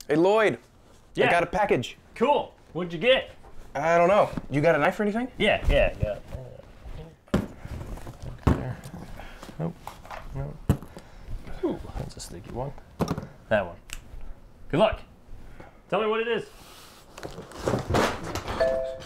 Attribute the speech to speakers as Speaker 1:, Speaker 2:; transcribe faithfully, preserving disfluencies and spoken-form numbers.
Speaker 1: Hey, Lloyd.
Speaker 2: Yeah.
Speaker 1: I got a package.
Speaker 2: Cool. What'd you get?
Speaker 1: I don't know. You got a knife or anything?
Speaker 2: Yeah, yeah, yeah.
Speaker 1: There. Nope. No.
Speaker 2: Ooh, that's a sticky one. That one. Good luck. Tell me what it is.